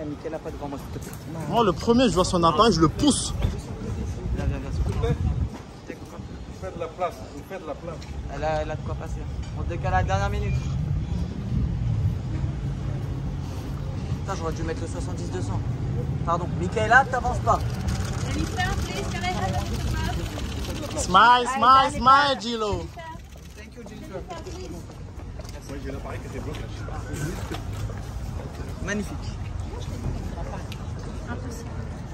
Mickaël n'a pas devant moi, s'il te plaît. Moi, le premier, je vois son appareil, je le pousse. Viens, viens, s'il te plaît. Faites de la place, vous faites de la place. Elle a de quoi passer. On décale à la dernière minute. Putain, j'aurais dû mettre le 70-200. Pardon. Mickaëla, t'avances pas. Smile, smile, smile, Gilo. Thank you, Jennifer. Moi, j'ai l'appareil qui était bloqué. Magnifique. Impossible.